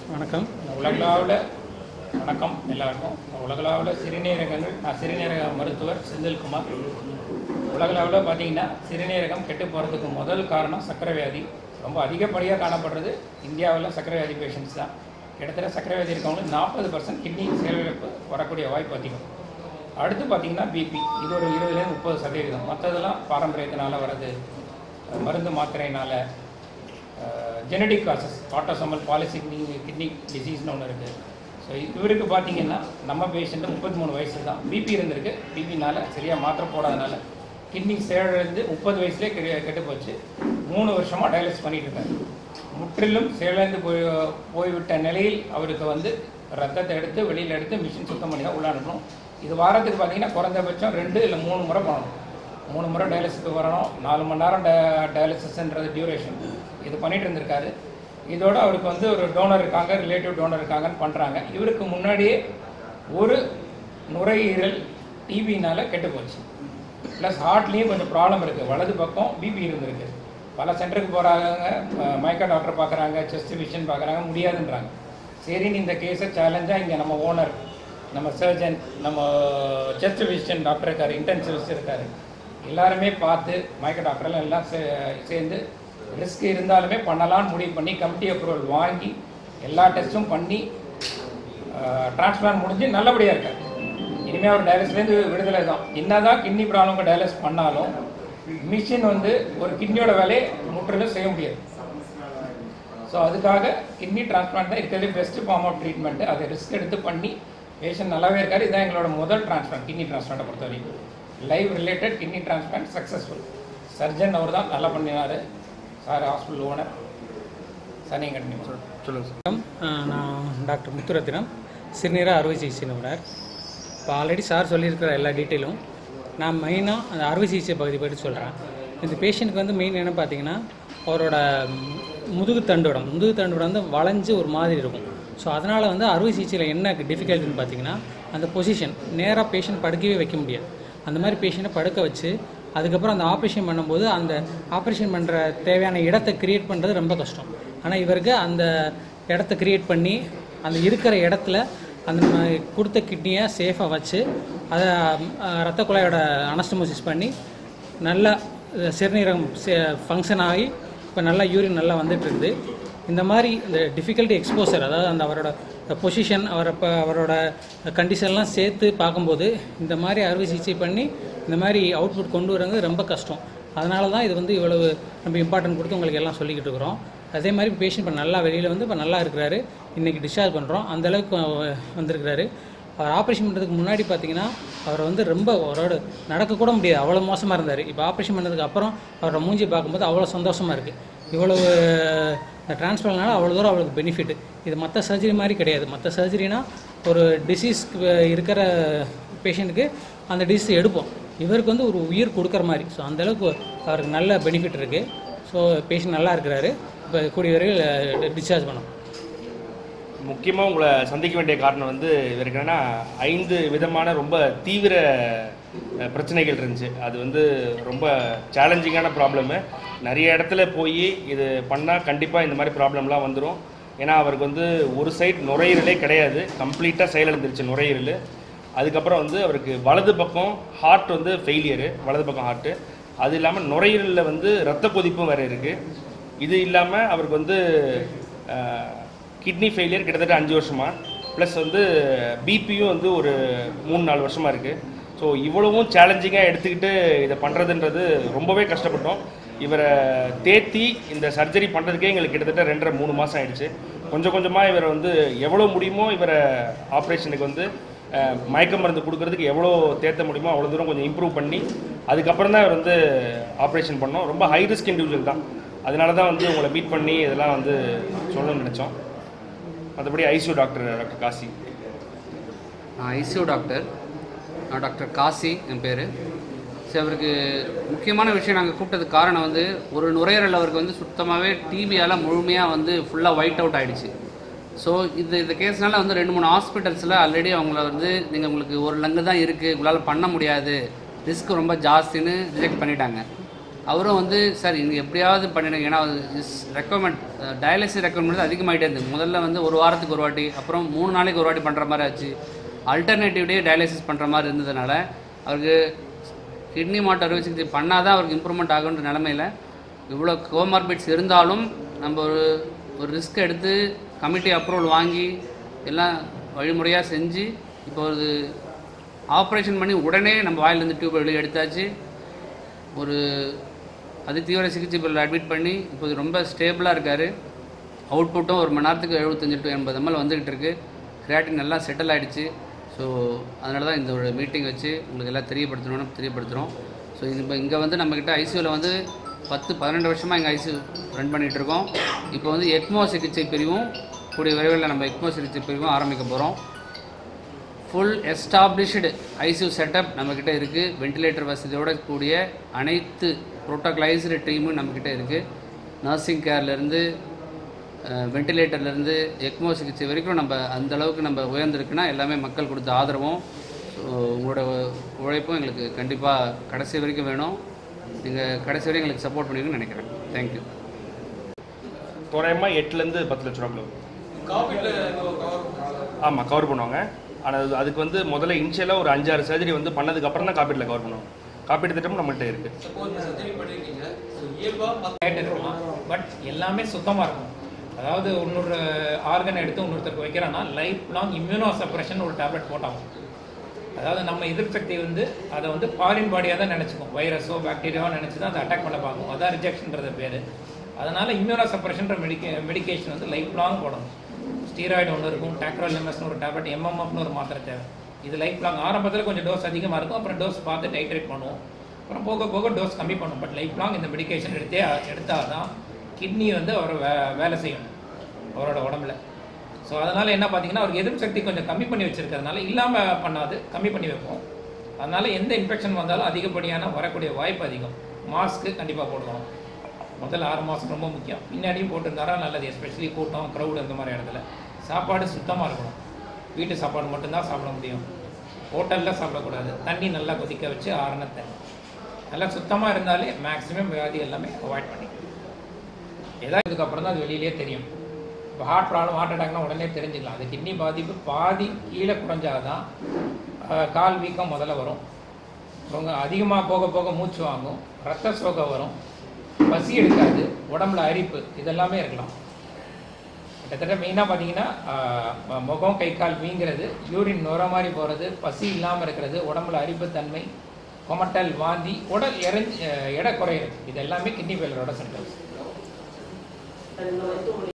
வணக்கம். உலகளவில் வணக்கம் எல்லாருக்கும். உலகளவில் சிறுநீரகங்கள், நான் சிறுநீரக மருத்துவர் செந்தில்குமார். உலகளவில் பார்த்தீங்கன்னா சிறுநீரகம் கெட்டு போகிறதுக்கு முதல் காரணம் சர்க்கரை வியாதி. ரொம்ப அதிகப்படியாக காணப்படுறது இந்தியாவில் சர்க்கரை வியாதி பேஷண்ட்ஸ் தான். கிட்டத்தட்ட சர்க்கரை வியாதி இருக்கவங்களுக்கு 40% கிட்னி செயலிழப்பு வரக்கூடிய வாய்ப்பு அதிகம். அடுத்து பார்த்திங்கன்னா பிபி, இது ஒரு 20-30%. மற்றதெல்லாம் பாரம்பரியத்தினால் வர்றது, மருந்து மாத்திரையினால், genetic causes, autosomal polycystic kidney டிசீஸ்னு ஒன்று இருக்குது. ஸோ இவருக்கு பார்த்திங்கன்னா நம்ம பேஷண்ட்டு 33 வயசு தான். பிபி இருந்திருக்கு. பிபினால் சரியாக மாத்திரை போடாதனால கிட்னி செயலிழந்து 30 வயசுலேயே கெட்டு போச்சு. 3 வருஷமாக டயாலிசிஸ் பண்ணிகிட்டு இருக்காரு. முற்றிலும் செயலிழந்து போய்விட்ட நிலையில் அவருக்கு ரத்தத்தை எடுத்து வெளியில் எடுத்து மிஷின் சுத்தம் பண்ணி தான் உள்ள அனுப்பணும். இது வாரத்துக்கு பார்த்திங்கன்னா குறைந்தபட்சம் 2 இல்லை 3 முறை பண்ணணும். 3 முறை டயாலிசிஸ்க்கு வரணும். 4 மணி நேரம் டயாலிசிஸ்ன்றது டியூரேஷன். இது பண்ணிகிட்டு இருந்திருக்காரு. இதோடு அவருக்கு ஒரு டோனர் இருக்காங்க, ரிலேட்டிவ் டோனர் இருக்காங்கன்னு பண்ணுறாங்க. இவருக்கு முன்னாடியே ஒரு நுரையீரல் டிபினால் கெட்டு போச்சு. ப்ளஸ் ஹார்ட்லேயும் கொஞ்சம் ப்ராப்ளம் இருக்குது. வலது பக்கம் பிபி இருந்திருக்கு. பல சென்டருக்கு போகிறாங்க, மயக்க டாக்டர் பார்க்குறாங்க, செஸ்ட் விஷன் பார்க்குறாங்க, முடியாதுன்றாங்க. சரின்னு இந்த கேஸை சேலஞ்சாக இங்கே நம்ம ஓனர், நம்ம சர்ஜன், நம்ம செஸ்ட் விஷன் டாக்டர் இருக்கார், இன்டென்சிவிஸ்ட் இருக்கார், எல்லாருமே பார்த்து மயக்க டாக்டர்லாம் எல்லாம் சேர்ந்து ரிஸ்க் இருந்தாலுமே பண்ணலான்னு முடிவு பண்ணி கமிட்டி அப்ரூவல் வாங்கி எல்லா டெஸ்ட்டும் பண்ணி டிரான்ஸ்பிளான்ட் முடிஞ்சு நல்லபடியாக இருக்கார். இனிமேல் அவர் டயாலிசிஸ்லேருந்து விடுதலை தான். என்ன தான் கிட்னி ப்ராப்ளம்க்கு டயாலிசிஸ் பண்ணாலும் மிஷின் ஒரு கிட்னியோட வேலையை முற்றிலும் செய்ய முடியாது. ஸோ அதுக்காக கிட்னி டிரான்ஸ்பிளான்ட் தான் இருக்கிறது பெஸ்ட் ஃபார்ம் ஆஃப் ட்ரீட்மெண்ட்டு. அதை ரிஸ்க் எடுத்து பண்ணி பேஷண்ட் நல்லாவே இருக்கார். இதுதான் எங்களோட முதல் டிரான்ஸ்பிளான்ட், கிட்னி டிரான்ஸ்பிளான்ட்டை பொறுத்த வரைக்கும். Live related kidney transplant successful. Surgeon அவர் தான் நல்லா பண்ணினார். Sir hospital owner. சார் நீங்கள் கண்டினியூ சொல்லுங்கள் சார். நான் டாக்டர் முத்துரத்தினம், சிறுநீரக அறுவை சிகிச்சை நிபுணர். இப்போ ஆல்ரெடி சார் சொல்லியிருக்கிற எல்லா டீட்டெயிலும் நான் மெயினாக அந்த அறுவை சிகிச்சை பகுதி பற்றி சொல்கிறேன். இந்த பேஷண்ட்டுக்கு மெயின் என்ன பார்த்தீங்கன்னா, அவரோட முதுகு தண்டுவடம் வளைஞ்சு ஒரு மாதிரி இருக்கும். ஸோ அதனால் அறுவை சிகிச்சையில் என்ன டிஃபிகல்ட்டின்னு பார்த்தீங்கன்னா, அந்த பொசிஷன் நேராக பேஷண்ட் படுக்கவே வைக்க முடியாது. அந்த மாதிரி பேஷண்ட்டை படுக்க வச்சு அதுக்கப்புறம் அந்த ஆப்ரேஷன் பண்ணும்போது அந்த ஆப்ரேஷன் பண்ணுற தேவையான இடத்த க்ரியேட் பண்ணுறது ரொம்ப கஷ்டம். ஆனால் இவருக்கு அந்த இடத்த க்ரியேட் பண்ணி அந்த இருக்கிற இடத்துல அந்த கொடுத்த கிட்னியை சேஃபாக வச்சு அதை ரத்த குழாயோட அனஸ்டமோசிஸ் பண்ணி நல்லா சிறுநீரகம் ஃபங்க்ஷன் ஆகி இப்போ நல்லா யூரின் நல்லா வந்துட்டுருக்குது. இந்த மாதிரி இந்த டிஃபிகல்ட்டி எக்ஸ்போசர், அதாவது அந்த அவரோட பொசிஷன், அவரோட கண்டிஷன்லாம் சேர்த்து பார்க்கும்போது இந்த மாதிரி அறுவை சிகிச்சை பண்ணி இந்த மாதிரி அவுட்புட் கொண்டு வரது ரொம்ப கஷ்டம். அதனால தான் இது இவ்வளவு நம்ம இம்பார்ட்டன்ட் கொடுத்து உங்களுக்கு எல்லாம் சொல்லிக்கிட்டு இருக்கிறோம். அதே மாதிரி பேஷண்ட் இப்போ நல்லா வெளியில் இப்போ நல்லா இருக்கிறாரு. இன்றைக்கி டிஸ்சார்ஜ் பண்ணுறோம். அந்தளவுக்கு வந்திருக்கிறாரு. அவர் ஆப்ரேஷன் பண்ணுறதுக்கு முன்னாடி பார்த்தீங்கன்னா அவர் ரொம்ப அவரோட நடக்கக்கூட முடியாது, அவ்வளோ மோசமாக இருந்தார். இப்போ ஆப்ரேஷன் பண்ணதுக்கு அப்புறம் அவரோட மூஞ்சி பார்க்கும்போது அவ்வளோ சந்தோஷமாக இருக்குது. இவ்வளவு இந்த டிரான்ஸ்பிளான்ட்னால அவ்வளோ தூரம் அவளுக்கு பெனிஃபிட். இது மற்ற சர்ஜரி மாதிரி கிடையாது. மற்ற சர்ஜரினா ஒரு டிசீஸ் இருக்கிற பேஷண்ட்டுக்கு அந்த டிசீஸ் எடுப்போம். இவருக்கு ஒரு உயிர் கொடுக்குற மாதிரி. ஸோ அந்தளவுக்கு அவருக்கு நல்ல பெனிஃபிட் இருக்குது. ஸோ பேஷண்ட் நல்லா இருக்கிறாரு. இப்போ கூடிய வரையில் டிஸ்சார்ஜ் பண்ணோம். முக்கியமாக உங்களை சந்திக்க வேண்டிய காரணம் இவருக்கு என்னென்னா 5 விதமான ரொம்ப தீவிர பிரச்சனைகள் இருந்துச்சு. அது ரொம்ப சேலஞ்சிங்கான ப்ராப்ளமு. நிறைய இடத்துல போய் இது பண்ணால் கண்டிப்பாக இந்த மாதிரி ப்ராப்ளம்லாம் வந்துடும். ஏன்னா அவருக்கு ஒரு சைடு நுரையீரலே கிடையாது, கம்ப்ளீட்டாக செயலிழந்துருச்சு நுரையீரல். அதுக்கப்புறம் அவருக்கு வலது பக்கம் ஹார்ட் ஃபெயிலியரு, வலது பக்கம் ஹார்ட்டு. அது இல்லாமல் நுரையீரலில் ரத்த கொதிப்பும் வேறு இருக்குது. இது இல்லாமல் அவருக்கு கிட்னி ஃபெயிலியர் கிட்டத்தட்ட 5 வருஷமாக, ப்ளஸ் பிபியும் ஒரு 3-4 வருஷமாக இருக்குது. ஸோ இவ்வளவும் சேலஞ்சிங்காக எடுத்துக்கிட்டு இதை பண்ணுறதுன்றது ரொம்பவே கஷ்டப்பட்டோம். இவரை தேத்தி இந்த சர்ஜரி பண்ணுறதுக்கே எங்களுக்கு கிட்டத்தட்ட 2.5-3 மாதம் ஆகிடுச்சு. கொஞ்சம் கொஞ்சமாக இவரை எவ்வளோ முடியுமோ இவரை ஆப்ரேஷனுக்கு மயக்க மருந்து கொடுக்கறதுக்கு எவ்வளோ தேத்த முடியுமோ அவ்வளோ தூரம் கொஞ்சம் இம்ப்ரூவ் பண்ணி அதுக்கப்புறம் தான் இவர் ஆப்ரேஷன் பண்ணோம். ரொம்ப ஹை ரிஸ்க் இண்டிவிஜுவல் தான். அதனால தான் உங்களை மீட் பண்ணி இதெல்லாம் சொல்லணும்னு நினச்சோம். மற்றபடி ICU doctor Kasi. ICU doctor, நான் டாக்டர் காசி என் பேர். சரி, அவருக்கு முக்கியமான விஷயம் நாங்கள் கூப்பிட்டதுக்கு காரணம் ஒரு நுரையீரல் அவருக்கு சுத்தமாகவே டிபியால் முழுமையாக ஃபுல்லாக ஒயிட் அவுட் ஆகிடுச்சு. ஸோ இந்த கேஸ்னால 2-3 ஹாஸ்பிட்டல்ஸில் ஆல்ரெடி அவங்கள நீங்கள் உங்களுக்கு ஒரு லங்கு தான் இருக்குது, உங்களால் பண்ண முடியாது, ரிஸ்க் ரொம்ப ஜாஸ்தின்னு ரிஜெக்ட் பண்ணிட்டாங்க. அவரும் வந்து சார் இங்கே எப்படியாவது பண்ணிடுங்க, ஏன்னா ரெக்கமெண்ட் டயாலிசிஸ் ரெக்கமெண்ட் அதிகமாகிட்டே இருந்தது. முதல்ல வந்து ஒரு வாரத்துக்கு ஒரு வாட்டி, அப்புறம் 3 நாளைக்கு ஒரு வாட்டி பண்ணுற மாதிரி ஆச்சு. அல்டர்னேட்டிவ் டே டயாலிசிஸ் பண்ணுற மாதிரி இருந்ததுனால அவருக்கு கிட்னி மாற்று அறுவை சிகிச்சை பண்ணால் தான் அவருக்கு இம்ப்ரூவ்மெண்ட் ஆகுன்ற நிலமையில் இவ்வளோ கோமார்பிட்ஸ் இருந்தாலும் நம்ம ஒரு ரிஸ்க் எடுத்து கமிட்டி அப்ரூவல் வாங்கி எல்லாம் வழிமுறையாக செஞ்சு இப்போ ஒரு ஆப்ரேஷன் பண்ணி உடனே நம்ம வாயிலேருந்து டியூப் வெளியே எடுத்தாச்சு. ஒரு தீவிர சிகிச்சை பிரிவில் அட்மிட் பண்ணி இப்போது ரொம்ப ஸ்டேபிளாக இருக்கார். அவுட்புட்டும் 1 மணி நேரத்துக்கு 75 to 80 ml வந்துக்கிட்டு இருக்குது. கிரியாட்டின் நல்லா செட்டில் ஆகிடுச்சு. ஸோ அதனால தான் இந்த ஒரு மீட்டிங் வச்சு உங்களுக்கு எல்லாம் தெரியப்படுத்துகிறோம். ஸோ இப்போ இங்கே வந்து நம்மக்கிட்ட ஐசியூவில் வந்து 10-12 வருஷமாக எங்கள் ஐசியூ ரன் பண்ணிகிட்ருக்கோம். இப்போ வந்து எக்மோ சிகிச்சை பிரிவும் கூடிய விரைவில் நம்ம எக்மோ சிகிச்சை பிரிவும் ஆரம்பிக்க போகிறோம். ஃபுல் எஸ்டாப்ளிஷ்டு ஐசியூ செட்டப் நம்மக்கிட்ட இருக்குது. வெண்டிலேட்டர் வசதியோடு கூடிய அனைத்து ப்ரோட்டோகலைஸ்டு டீமும் நம்மக்கிட்ட இருக்குது. நர்சிங் கேர்லேருந்து வெண்டிலேட்டர்லேருந்து எக்மோ சிகிச்சை வரைக்கும் நம்ம அந்தளவுக்கு நம்ம உயர்ந்திருக்குன்னா எல்லாமே மக்கள் கொடுத்த ஆதரவும் உங்களோட உழைப்பும் எங்களுக்கு கண்டிப்பாக கடைசி வரைக்கும் வேணும். நீங்கள் கடைசி வரைக்கும் எங்களுக்கு சப்போர்ட் பண்ணுவீங்கன்னு நினைக்கிறேன். தேங்க்யூ. தோராயமாக 8 to 10 லட்ச ரூபாய்க்குள்ள ஆமாம் கவர் பண்ணுவாங்க. ஆனால் அதுக்கு வந்து முதல்ல இனிஷியலாக ஒரு 5-6 சர்ஜரி வந்து பண்ணதுக்கப்புறம் தான் காப்பீட்டில் கவர் பண்ணுவோம். காப்பீடு திட்டம் நம்மள்கிட்ட இருக்குது. பட் எல்லாமே சுத்தமாக இருக்கும். அதாவது இன்னொரு ஆர்கன் எடுத்து இன்னொருத்தருக்கு வைக்கிறோன்னா லைஃப் லாங் இம்யூனோ சப்ரஷன் ஒரு டேப்லெட் போட்டாகும். அதாவது நம்ம எதிர்ப்பு சக்தி வந்து அதை வந்து ஃபாரின் பாடியாக தான் நினச்சிக்கும். வைரஸோ பாக்டீரியாவோ நினச்சி தான் அதை அட்டாக் பண்ண பார்க்கும். அதான் ரிஜெக்ஷன்றது பேர். அதனால் இம்யூனோ சப்ரஷன்ற மெடிக்கேஷன் வந்து லைஃப் லாங் போடணும். ஸ்டீராய்டு ஒன்று இருக்கும், டேக்ரோலிமஸ்னு ஒரு டேப்லெட், எம்எம்எஃப்னு ஒரு மாத்திரை தேவை. இது லைஃப் லாங். ஆரம்பத்தில் கொஞ்சம் டோஸ் அதிகமாக இருக்கும், அப்புறம் டோஸ் பார்த்து டைட்ரேட் பண்ணுவோம், அப்புறம் போக போக டோஸ் கம்மி பண்ணுவோம். பட் லைஃப் லாங் இந்த மெடிக்கேஷன் எடுத்தால் தான் கிட்னி வந்து அவர் வேலை செய்யணும் அவரோட உடம்புல. ஸோ அதனால் என்ன பார்த்தீங்கன்னா அவருக்கு எதிர்ப்பு சக்தி கொஞ்சம் கம்மி பண்ணி வச்சுருக்கிறதுனால இல்லாமல் பண்ணாது, கம்மி பண்ணி வைப்போம். அதனால் எந்த இன்ஃபெக்ஷன் வந்தாலும் அதிகப்படியான வரக்கூடிய வாய்ப்பு அதிகம். மாஸ்க்கு கண்டிப்பாக போடுவோம். முதல் 6 மாதம் ரொம்ப முக்கியம். பின்னாடியும் போட்டுருந்தாரா நல்லது. எஸ்பெஷலி கூட்டம், க்ரௌடு இந்த மாதிரி இடத்துல. சாப்பாடு சுத்தமாக இருக்கணும். வீட்டு சாப்பாடு மட்டும்தான் சாப்பிட முடியும். ஹோட்டலில் சாப்பிடக்கூடாது. தண்ணி நல்லா கொதிக்க வச்சு ஆறுன தண்ணி நல்லா சுத்தமாக இருந்தாலே மேக்ஸிமம் வியாதி எல்லாமே அவாய்ட் பண்ணி. ஏதாவது இதுக்கப்புறம் தான் அது வெளியிலே தெரியும். இப்போ ஹார்ட் ப்ராப்ளம், ஹார்ட் அட்டாக்னா உடனே தெரிஞ்சுக்கலாம். அது கிட்னி பாதிப்பு பாதி கீழே குறைஞ்சாதான் கால் வீக்கம் முதல்ல வரும். அவங்க அதிகமாக போக போக மூச்சு வாங்கும், ரத்த சோகை வரும், பசி எடுக்காது, உடம்புல அரிப்பு, இதெல்லாமே இருக்கலாம். கிட்டத்தட்ட மெயினாக பார்த்தீங்கன்னா முகம், கை, கால் வீங்கிறது, யூரின் நுர மாதிரி போகிறது, பசி இல்லாமல் இருக்கிறது, உடம்புல அரிப்பு தன்மை, கொமட்டல், வாந்தி, உடல் எடை குறையிறது, இது எல்லாமே கிட்னி ஃபெயிலியரோட சிம்டம்ஸ்.